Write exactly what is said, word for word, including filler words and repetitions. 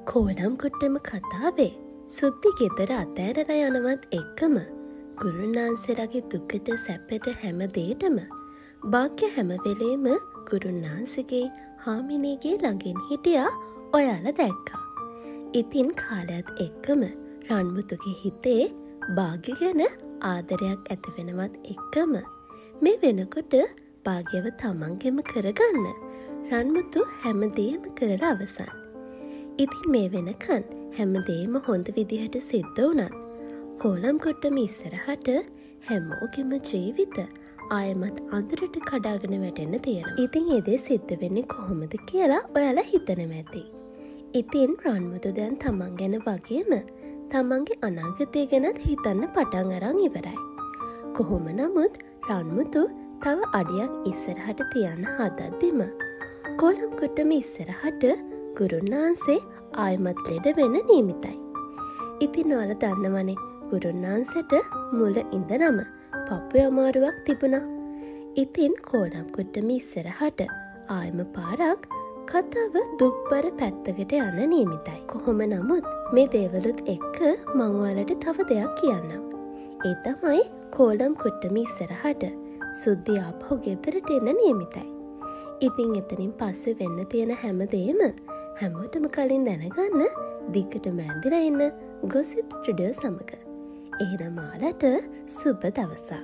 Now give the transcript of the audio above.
කෝලම් කුට්ටම කතාවේ සුද්දි ගෙදර අතෑරලා යනවත් එක්කම ගුරුන්නාන්සේලාගේ දුකට සැපට හැම දේටම භාග්‍ය හැම වෙලේම ගුරුන්නාන්සේගේ හාමිනේගේ ළඟින් හිටියා ඔයාලා දැක්කා. ඉතින් කාලයත් එක්කම රන්මුතුගේ හිතේ භාග්‍ය ගැන ආදරයක් ඇති වෙනවත් එක්කම මේ වෙනකොට භාග්‍යව තමන්ගෙම කරගන්න රන්මුතු හැමදේම කරලා අවසන්. ඉතින් මේ වෙනකන් හැමදේම හොඳ විදිහට සිද්ධ වුණත් කෝලම් කුට්ටම ඉස්සරහට හැමෝගෙම ජීවිත ආයමත් අඳුරට කඩාගෙන වැටෙන්න තියෙනවා. ඉතින් ඒ දේ සිද්ධ වෙන්නේ කොහොමද කියලා ඔයාලා හිතනවා ඇති. ඉතින් රන්මුතු දැන් තමන් ගැන වගේම තමන්ගේ අනාගතය ගැනත් හිතන්න පටන් අරන් ඉවරයි. කොහොම නමුත් රන්මුතු තව අඩියක් ඉස්සරහට තියන්න හදද්දිම කෝලම් කුට්ටම ඉස්සරහට ගුරුන්නාන්සේ ආයමත් ලෙඩ වෙන නියමිතයි. ඉතින් ඔයාලා දන්නවනේ ගුරුන්නාන්සට මුල ඉඳනම පපුවේ අමාරුවක් තිබුණා. ඉතින් කෝලම් කුට්ටම ඉස්සරහට ආයම පාරක් කතාව දුක්බර පැත්තකට යන නියමිතයි. කොහොම නමුත් මේ දේවලුත් එක්ක මං ඔයාලට තව දෙයක් කියන්නම්. ඒ තමයි කෝලම් කුට්ටම ඉස්සරහට සුද්දි ආපහු ගෙදරට එන්න නියමිතයි. ඉතින් එතනින් පස්සේ වෙන්න තියෙන හැමදේම හැමෝටම කලින් දැනගන්න දිගටම ඇඳිලා ඉන්න ගොසිප් ස්ටුඩියෝ සමග. එහෙනම් ඔයාලට සුබ දවසක්.